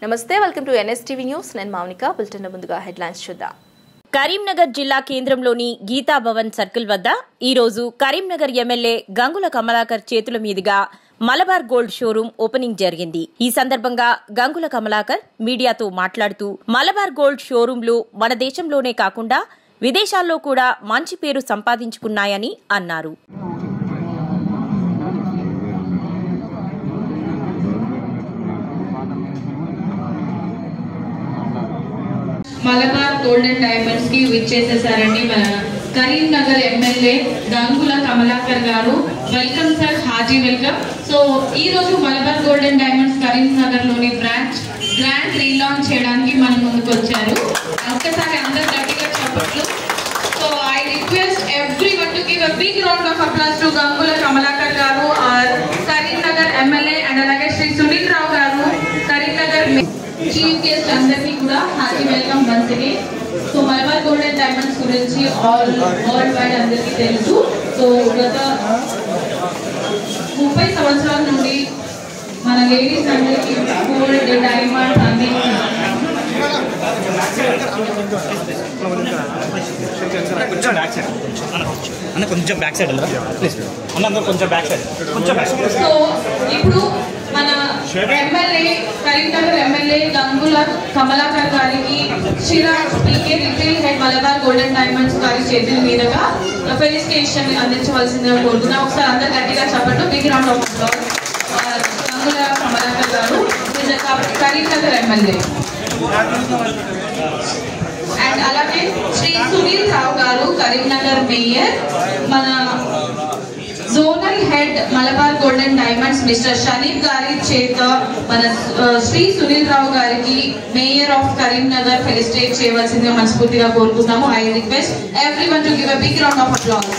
నమస్తే, welcome to NSTV news. నేను Mounika. Bulletin ముందుగా హెడ్లైన్స్ చూద్దాం. కరీంనగర్ జిల్లా కేంద్రంలోని గీతా భవన్ సర్కిల్ వద్ద ఈరోజు కరీంనగర్ ఎమ్మెల్యే గంగుల కమలాకర్ చేతుల మీదుగా మలబార్ గోల్డ్ షోరూం ఓపెనింగ్ జరిగింది. ఈ సందర్భంగా గంగుల కమలాకర్ మీడియాతో మాట్లాడుతూ మలబార్ గోల్డ్ షోరూంలు మన దేశంలోనే కాకుండా విదేశాల్లో కూడా మంచి పేరు సంపాదించుకున్నాయని అన్నారు. మలబార్ గోల్డెన్ డైమండ్స్ కి విచ్చేసేసారండి మన Karimnagar MLA Gangula Kamalakar garu. Welcome sir, hearty welcome. So ఈ రోజు మలబార్ గోల్డెన్ డైమండ్స్ కరీంనగర్ లోని బ్రాంచ్ గ్రాండ్ రీలాంచ్ చేయడానికి మన ముందుకు వచ్చారు. ఒక్కసారి అందరూ గట్టిగా చెప్పట్లు. So I request everyone to give a big round of applause to Gangula Kamalakar garu, Karimnagar MLA, and అలాగే శ్రీ సునీల్ రావు గారు, కరీంనగర్ చీఫ్ గెస్ట్ అందరినీ కూడా hearty welcome once again. So Malabar golden diamonds గురించి వరల్డ్ వైడ్ అందరికీ తెలుసు. సో గత 30 సంవత్సరాల నుండి మన లేడీస్ అందరికీ గోల్డ్ డైమండ్స్ అన్ని సో ఇప్పుడు మన ఎమ్మెల్యే కరీంనగర్ ఎమ్మెల్యే గంగుల కమలాకర్ గారికి Chirag PK retail head Malabar golden diamonds గారి చేతుల మీదుగా ఫెలిసిటేషన్ అందించవలసిందిగా కోరుతున్నాం. ఒకసారి అందరు గట్టిగా చెప్పండి. Big round of applause. Gangula Kamalakar garu Karimnagar MLA. And అలాగే శ్రీ సునీల్ రావు గారు కరీంనగర్ మేయర్, మన zonal head Malabar golden diamonds mister Shanif గారి చేత మన శ్రీ సునీల్ రావు గారికి మేయర్ ఆఫ్ కరీంనగర్ ఫెలిసిటేట్ చేయవలసిందిగా మనస్ఫూర్తిగా కోరుకుంటున్నాము. I request everyone to give a big round of applause.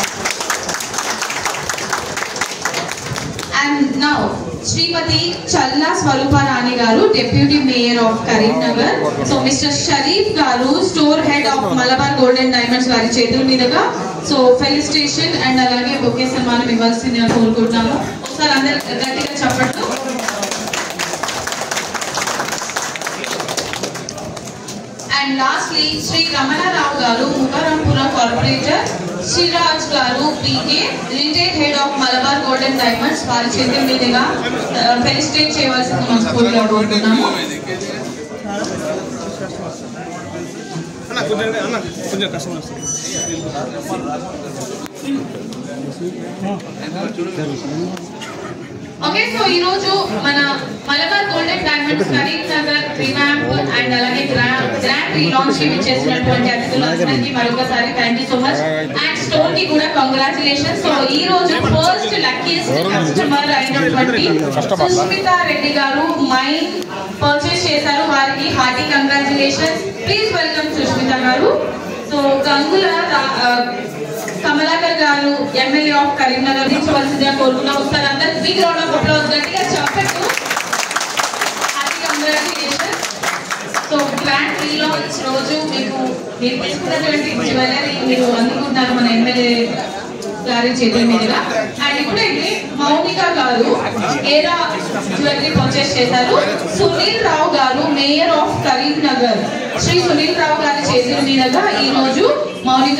And now Shrimati Challa Swaruparani garu, deputy mayor of Karimnagar. So mister Sharif garu, store head of Malabar golden diamonds వారి చేతుల మీదుగా సో ఫెలిసిటేషన్ అండ్ అలాగే బొకే సన్మానం ఇవ్వాల్సిందిగా కోరుకుంటున్నాము. ఒకసారి అందరు గట్టిగా చెప్పండి. అండ్ లాస్ట్లీ శ్రీ రమణారావు గారు, ముఖరంపుర corporator, Sriraj garu PK retail head of Malabar golden diamonds వారి చేతుల మీదుగా ఫెలిసిటేట్ చేయవలసింది మనస్ఫూర్తిగా కోరుతున్నాము. ఓకే, సో ఈ రోజు మన Malabar golden diamonds Karimnagar revamp and అలాగే గ్రాండ్ రీలాంచ్ చేసినటువంటి అతిథులందరికీ మరొకసారి thank you so much. And store కి కూడా కంగ్రాచులేషన్స్. సో ఈ రోజు ఫస్ట్ లక్కీయెస్ట్ కస్టమర్ అయినటువంటి సుస్మితా రెడ్డి గారు మైన్ పర్చేస్ చేశారు. వారికి hearty congratulations. Please welcome Susmita garu. So Gangula Kamalakar garu MLA of Karimnagar తీసుకోవాల్సిందిగా కోరుకున్నాం. ఒకసారి అందరు బిగ్ రౌండ్ ఆఫ్ అప్లాస్ గట్టిగా చెప్పండి. Hearty congratulations. So grand relaunch రోజు మీకు మీరు తీసుకున్నటువంటి జ్యువెలరీ మీరు అందుకుంటున్నారు మన ఎమ్మెల్యే గారి చేతుల మీదుగా. అండ్ ఇప్పుడైతే మౌనిక గారు ఏరా జ్యువెలరీ పర్చేస్ చేశారు. సునీల్ రావు గారు మేయర్ ఆఫ్ కరీంనగర్, శ్రీ సునీల్ రావు గారి చేతుల మీదుగా ఈ రోజు Mounika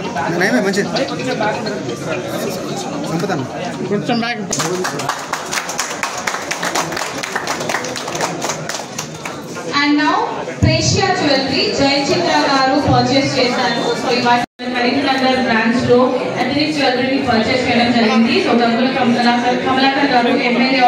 and now Precia jewellery Jayachitra garu purchase చేశారు. సో ఇవాళ కరీంనగర్ బ్రాంచ్ లో అథెనిక్ జ్యువెలరీ పర్చేస్ చేయడం జరిగింది. So Gangula Kamalakar garu MLA.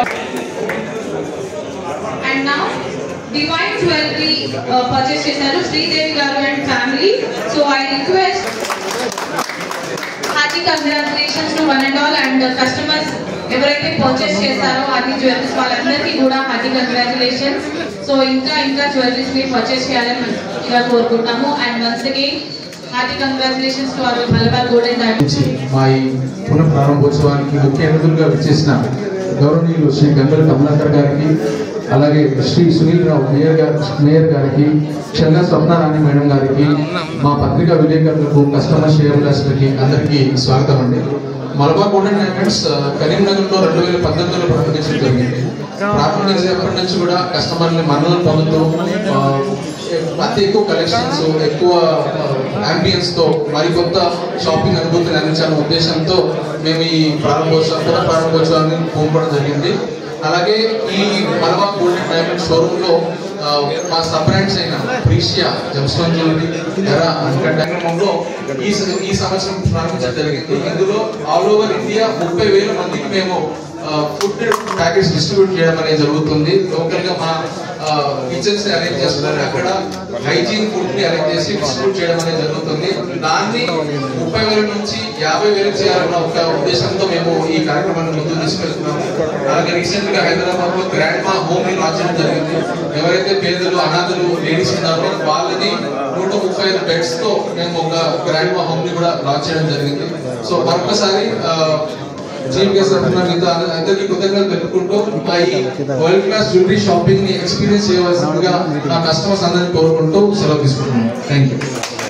And now divine jewellery purchase చేశారు Sridevi garu and family. So I request hearty congratulations to one and all. And customers ఎవరైతే పర్చేస్ చేశారో హార్టీ జ్యువెలరీస్ వాళ్ళందరికీ కూడా హార్టీ కంగ్రాచులేషన్స్. సో ఇంకా జ్యువెలరీస్ మీరు పర్చేస్ చేయాలని ఇలా కోరుకుంటున్నాము. And once again hearty congratulations to our Malabar golden diamonds. మా ఈ పునః ప్రారంభోత్సవానికి ముఖ్య అతిథులుగా విచ్చేసిన గౌరవనీయులు శ్రీ గంగుల కమలాకర్ గారికి, అలాగే శ్రీ సునీల్ రావు మేయర్ గారికి, చల్లా స్వప్నారాణి మేడం గారికి, మా పత్రికా విలేకరులకు, కస్టమర్ షేర్హోల్డర్స్కి అందరికీ స్వాగతం అండి. మలబార్ గోల్డెన్ డైమండ్స్ కరీంనగర్లో 2018లో ప్రారంభించడం జరిగింది. ప్రారంభించినప్పటి నుంచి కూడా కస్టమర్ని మన్నలు పొందుతూ అతి ఎక్కువ కలెక్షన్స్, ఎక్కువ అంబియన్స్ తో మరికొత్త షాపింగ్ అనుభూతిని అందించాలనే ఉద్దేశంతో మేము ఈ ప్రారంభోత్సవాన్ని పూనుకోవడం జరిగింది. అలాగే ఈ మలబార్ గోల్డెన్ డైమండ్ షోరూమ్ లో మా సబ్ బ్రాండ్స్ అయిన Precia, gemstone jewellery, era uncut కార్యక్రమంలో ఈ సంవత్సరం ప్రారంభించడం జరిగింది. ఇందులో ఆల్ ఓవర్ ఇండియా 30,000 మందికి మేము ఫుడ్ ప్యాకెట్స్ డిస్ట్రిబ్యూట్ చేయడం అనేది జరుగుతుంది. లోకల్ గా మా కిచెన్స్ అరేంజ్ చేస్తున్నారు, అక్కడ హైజీన్ ఫుడ్ ని అరేంజ్ చేసి డిస్ట్రిబ్యూట్ చేయడం అనేది జరుగుతుంది. దాన్ని 30,000 నుంచి 50,000 చేయాలన్న ఒక ఉద్దేశంతో మేము ఈ కార్యక్రమాన్ని ముందుకు తీసుకెళ్తున్నాము. అలాగే రీసెంట్ గా హైదరాబాద్ లో గ్రాండ్ మా హోమ్ ని లాంచ్ చేయడం జరిగింది. ఎవరైతే పేదలు, అనాథలు, లేడీస్ ఉన్నారో వాళ్ళని 135 బెడ్స్ తో మేము ఒక గ్రాండ్ మా హోమ్ ని కూడా లాంచ్ చేయడం జరిగింది. సో మరొకసారి చీఫ్ గెస్ట్ తరఫున అందరికీ కృతజ్ఞతలు తెలుపుకుంటూ ఈ వరల్డ్ క్లాస్ జ్యువెలరీ షాపింగ్ ని ఎక్స్పీరియన్స్ చేయవలసిందిగా నా కస్టమర్స్ అందరినీ కోరుకుంటూ సెలవు తీసుకుంటున్నాను. Thank you.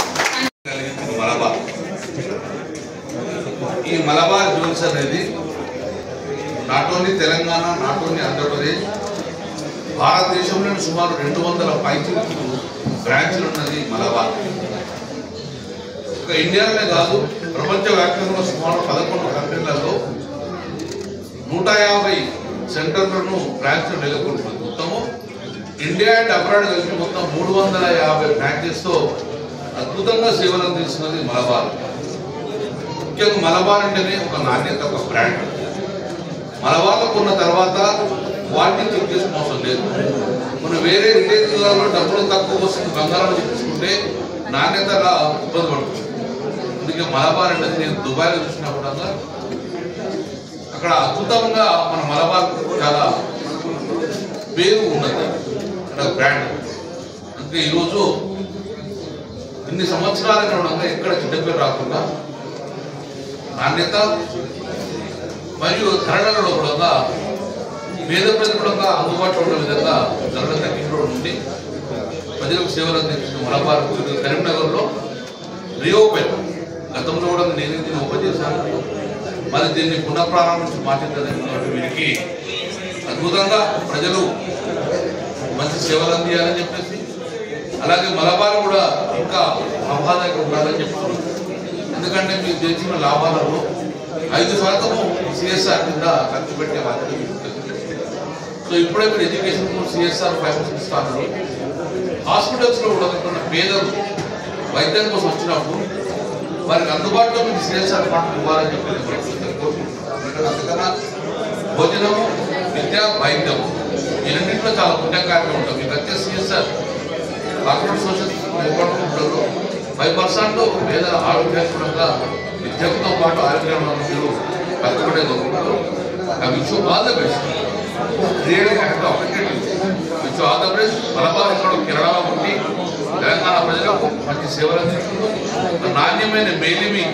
ఈ మలబార్ జ్యువెల్స్ అనేది not only Telangana, not only Andhra Pradesh, భారతదేశంలో సుమారు 200 పైకి బ్రాంచ్లు ఉన్నది మలబార్. ఒక ఇండియాలోనే కాదు, ప్రపంచవ్యాప్తంగా సుమారు 11 కంట్రీలలో 150 సెంటర్లను బ్రాంచ్లు నెలకొల్పుతుంది. మొత్తము ఇండియా అండ్ అబ్రాడ్ కలిపి మొత్తం 350 బ్రాంచెస్తో అద్భుతంగా సేవలు అందిస్తున్నది మలబార్. ముఖ్యంగా మలబార్ అంటేనే ఒక నాణ్యత, ఒక బ్రాండ్. మలబార్లో కొన్న తర్వాత క్వాలిటీ చెక్ చేసుకునే అవసరం లేదు. మనం వేరే రిటైలర్లలో డబ్బులు తక్కువ వస్తుంది బంగారం తీసుకుంటే నాణ్యతగా ఇబ్బంది పడుతుంది. అందుకే మలబార్ అంటే నేను దుబాయ్లో చూసినప్పుడు అక్కడ అద్భుతంగా మన మలబార్ చాలా పేరు ఉన్నది, అక్కడ బ్రాండ్. అందుకే ఈరోజు ఇన్ని సంవత్సరాలుగా ఉండగా ఎక్కడ చెడ్డ పేరు రాకుండా నాణ్యత మరియు ధరలలో కూడా పేద ప్రజలకు అందుబాటులో ఉన్న విధంగా ధరలు తగ్గించడం నుండి ప్రజలకు సేవలు అందించిన మలబార్ కరీంనగర్లో రీఓపెన్, గతంలో కూడా నేను దీన్ని ఓపెన్ చేశాను, మరి దీన్ని పునఃప్రారంభించి మార్చిందని వీరికి అద్భుతంగా ప్రజలు మంచి సేవలు అందియాలని చెప్పేసి, అలాగే మలబార్ కూడా ఇంకా లాభదాయకంగా ఉండాలని చెప్తున్నారు. ఎందుకంటే మీరు చేసిన లాభాలలో 5% CSR కింద ఖర్చు పెట్టే బాధ్యత. సో ఇప్పుడే మీరు ఎడ్యుకేషన్ CSR 5% ఇస్తాను. హాస్పిటల్స్లో కూడా పేదలు వైద్యం కోసం వచ్చినప్పుడు వారికి అందుబాటులో మీకు CSR ఫండ్ ఇవ్వాలని చెప్పి కోరుకుంటున్నాను. అందుకన్నా భోజనము, విద్య, వైద్యం ఈ రెండింటిలో చాలా పుణ్యకార్యం ఉంటుంది. మీకు వచ్చే CSR కార్పొరేట్ సోషల్ డిపార్ట్మెంట్లో 5% పేదల ఆరోగ్యంగా విద్యతో పాటు ఆరోగ్యంలో మీరు కష్టపడే దొరుకుతారు. Wish all the best, really have the opportunity. Wish all the best. Malabar ఇక్కడ కేరళలో ఉండి తెలంగాణ ప్రజలకు మంచి సేవలు అందిస్తూ నాణ్యమైన మేలిమి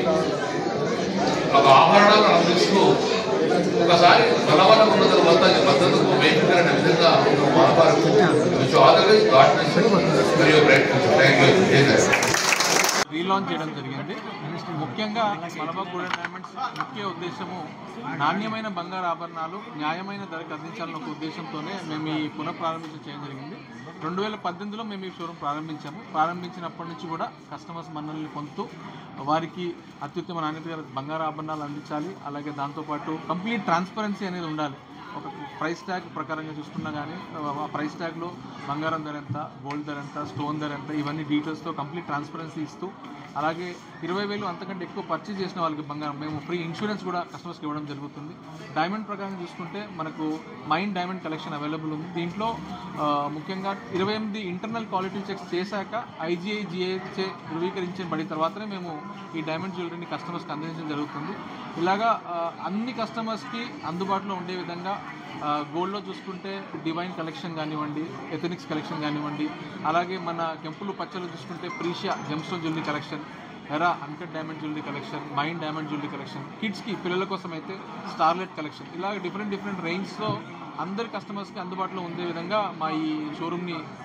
ఒక ఆభరణాలను అందిస్తూ ఒకసారి మలబార్ ఉన్న తర్వాత మద్దతుకు వేదికైన విధంగా Malabar wish all the best. God bless you. Very bright. Thank you. Relaunch చేయడం జరిగింది. ముఖ్యంగా మలబార్ గోల్డెన్ డైమండ్స్ ముఖ్య ఉద్దేశము నాణ్యమైన బంగారు ఆభరణాలు న్యాయమైన ధరకు అందించాలన్న ఒక ఉద్దేశంతోనే మేము ఈ పునఃప్రారంభించడం చేయడం జరిగింది. 2018లో మేము ఈ షోరూమ్ ప్రారంభించాము. ప్రారంభించినప్పటి నుంచి కూడా కస్టమర్స్ మన్నల్ని పొందుతూ వారికి అత్యుత్తమ నాణ్యత బంగారు ఆభరణాలు అందించాలి. అలాగే దాంతోపాటు కంప్లీట్ ట్రాన్స్పరెన్సీ అనేది ఉండాలి. ఒక ప్రైస్ ట్యాగ్ ప్రకారంగా చూసుకున్నా కానీ ఆ ప్రైస్ ట్యాగ్లో బంగారం ధర ఎంత, గోల్డ్ ధర ఎంత, స్టోన్ ధర ఎంత, ఇవన్నీ డీటెయిల్స్తో కంప్లీట్ ట్రాన్స్పరెన్సీ ఇస్తూ, అలాగే 20,000 అంతకంటే ఎక్కువ పర్చేజ్ చేసిన వాళ్ళకి బంగారం మేము ఫ్రీ ఇన్సూరెన్స్ కూడా కస్టమర్స్కి ఇవ్వడం జరుగుతుంది. డైమండ్ ప్రకారం చూసుకుంటే మనకు మైండ్ డైమండ్ కలెక్షన్ అవైలబుల్ ఉంది. దీంట్లో ముఖ్యంగా 28 ఇంటర్నల్ క్వాలిటీ చెక్స్ చేశాక IGI GI ధృవీకరించబడిన తర్వాతనే మేము ఈ డైమండ్ జ్యువెలరీని కస్టమర్స్కి అందించడం జరుగుతుంది. ఇలాగా అన్ని కస్టమర్స్కి అందుబాటులో ఉండే విధంగా గోల్డ్లో చూసుకుంటే డివైన్ కలెక్షన్ కానివ్వండి, ఎథనిక్స్ కలెక్షన్ కానివ్వండి, అలాగే మన కెంపులు పచ్చలు చూసుకుంటే Precia gemstone jewellery collection, era uncut diamond jewellery collection, mind diamond jewellery collection, కిడ్స్కి పిల్లల కోసం అయితే స్టార్లెట్ కలెక్షన్, ఇలాగ డిఫరెంట్ రేంజ్లో అందరి కస్టమర్స్కి అందుబాటులో ఉండే విధంగా మా ఈ షోరూమ్ని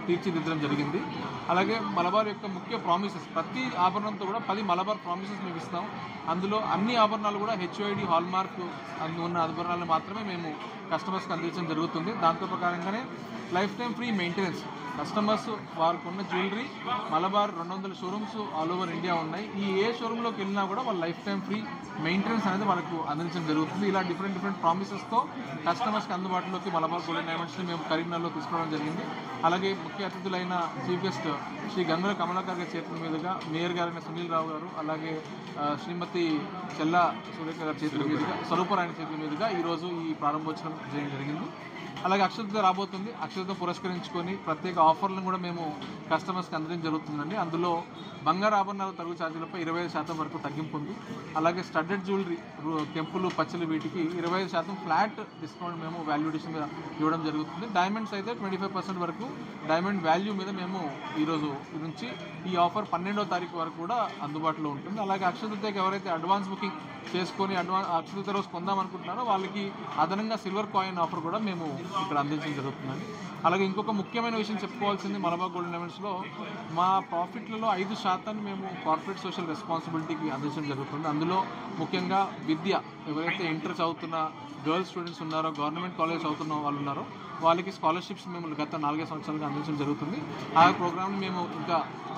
తీర్చిదిద్దడం జరిగింది. అలాగే మలబార్ యొక్క ముఖ్య ప్రామిసెస్, ప్రతి ఆభరణంతో కూడా 10 మలబార్ ప్రామిసెస్ మేము ఇస్తాం. అందులో అన్ని ఆభరణాలు కూడా HOID హాల్ మార్క్ ఉన్న ఆభరణాలు మాత్రమే మేము కస్టమర్స్కి అందించడం జరుగుతుంది. దాంతో ప్రకారంగానే lifetime free maintenance. Customers వారికి ఉన్న jewellery Malabar 200 showrooms all over India ఉన్నాయి. ఈ ఏ షోరూంలోకి వెళ్ళినా కూడా వాళ్ళ లైఫ్ టైం ఫ్రీ మెయింటెనెన్స్ అనేది వాళ్ళకు అందించడం జరుగుతుంది. ఇలా డిఫరెంట్ ప్రామిసెస్తో కస్టమర్స్కి అందుబాటులోకి మలబార్ గోల్డెన్ డైమండ్స్ని మేము కరీంనగర్లో తీసుకోవడం జరిగింది. అలాగే ముఖ్య అతిథులైన చీఫ్ గెస్ట్ శ్రీ గంగుల కమలాకర్ గారి చేతుల మీదుగా, మేయర్ గారైన సునీల్ రావు గారు, అలాగే శ్రీమతి చెల్లా సురేఖ గారి చేతుల మీదుగా, స్వరూపరాయణ చేతుల మీదుగా ఈరోజు ఈ ప్రారంభోత్సవం చేయడం జరిగింది. అలాగే అక్షతతో రాబోతుంది. అక్షతతో పురస్కరించుకొని ప్రత్యేక ఆఫర్లను కూడా మేము కస్టమర్స్కి అందడం జరుగుతుందండి. అందులో బంగారు ఆభరణాల తరుగు ఛార్జీలపై 25% వరకు తగ్గింపు ఉంది. అలాగే స్టడ్డెడ్ జ్యువెలరీ, కెంపులు, పచ్చలు వీటికి 25% ఫ్లాట్ డిస్కౌంట్ మేము వాల్యుయేషన్ మీద ఇవ్వడం జరుగుతుంది. డైమండ్స్ అయితే 25% వరకు డైమండ్ వాల్యూ మీద మేము ఈరోజు నుంచి ఈ ఆఫర్ 12వ తారీఖు వరకు కూడా అందుబాటులో ఉంటుంది. అలాగే అక్షతృతీయకి ఎవరైతే అడ్వాన్స్ బుకింగ్ చేసుకొని అక్షతృతీయ రోజు కొందామనుకుంటున్నారో వాళ్ళకి అదనంగా సిల్వర్ కాయిన్ ఆఫర్ కూడా మేము ఇక్కడ అందించడం జరుగుతుందండి. అలాగే ఇంకొక ముఖ్యమైన విషయం చెప్పుకోవాల్సింది, మలబార్ గోల్డెన్ డైమండ్స్లో మా ప్రాఫిట్లలో 5% మేము కార్పొరేట్ సోషల్ రెస్పాన్సిబిలిటీకి అందించడం జరుగుతుంది. అందులో ముఖ్యంగా విద్య, ఎవరైతే ఇంటర్ చదువుతున్న గర్ల్స్ స్టూడెంట్స్ ఉన్నారో, గవర్నమెంట్ కాలేజ్ చదువుతున్న వాళ్ళు ఉన్నారో వాళ్ళకి స్కాలర్షిప్స్ మేము గత 4 సంవత్సరాలుగా అందించడం జరుగుతుంది. ఆ ప్రోగ్రామ్ని మేము ఇంకా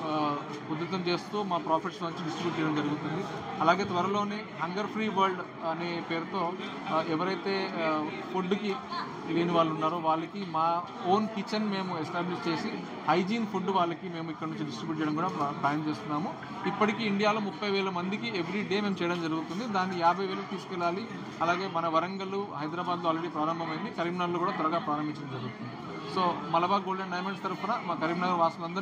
ఉధృతం చేస్తూ మా ప్రాఫిట్స్ నుంచి డిస్ట్రిబ్యూట్ చేయడం జరుగుతుంది. అలాగే త్వరలోనే హంగర్ ఫ్రీ వరల్డ్ అనే పేరుతో ఎవరైతే ఫుడ్కి లేని వాళ్ళు ఉన్నారో వాళ్ళకి మా ఓన్ కిచెన్ మేము ఎస్టాబ్లిష్ చేసి హైజీన్ ఫుడ్ వాళ్ళకి మేము ఇక్కడ నుంచి డిస్ట్రిబ్యూట్ చేయడం కూడా ప్లాన్ చేస్తున్నాము. ఇప్పటికీ ఇండియాలో 30,000 మందికి ఎవ్రీ డే మేము చేయడం జరుగుతుంది. దాన్ని 50,000 తీసుకెళ్ళాలి. అలాగే మన వరంగల్, హైదరాబాద్లో ఆల్రెడీ ప్రారంభమైంది, కరీంనగర్లో కూడా త్వరగా ప్రారంభించడం జరుగుతుంది. సో మలబార్ గోల్డెన్ డైమండ్స్ తరఫున మా కరీంనగర్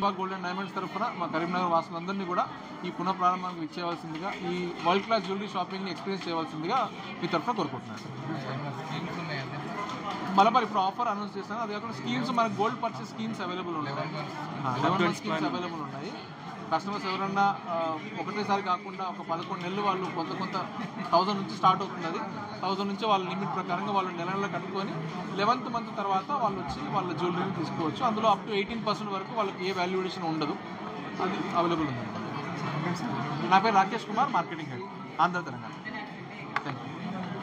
వాసులందరినీ కూడా ఈ పునః ప్రారంభానికి ఇచ్చేయవలసిందిగా, ఈ వరల్డ్ క్లాస్ జ్యువెలరీ షాపింగ్ని ఎక్స్పీరియన్స్ చేయవలసిందిగా మీ తరఫున కోరుకుంటున్నాను. మలబార్ ఇప్పుడు ఆఫర్ అనౌన్స్ చేస్తాను. అది కాకుండా స్కీమ్స్, మనకు గోల్డ్ పర్చేస్ స్కీమ్స్ అవైలబుల్ ఉన్నాయి, 11 స్కీమ్స్ అవైలబుల్ ఉన్నాయి. కస్టమర్స్ ఎవరన్నా ఒకటేసారి కాకుండా ఒక 11 నెలలు వాళ్ళు కొంత 1000 నుంచి స్టార్ట్ అవుతుంది. అది 1000 నుంచి వాళ్ళ లిమిట్ ప్రకారంగా వాళ్ళు నెల కట్టుకొని 11th మంత్ తర్వాత వాళ్ళు వచ్చి వాళ్ళ జ్యువెలరీని తీసుకోవచ్చు. అందులో అప్ టు 18% వరకు వాళ్ళకి ఏ వాల్యుయేషన్ ఉండదు, అది అవైలబుల్ ఉంది. నా పేరు Rakesh Kumar, marketing head, Andhra Telangana. Thank you.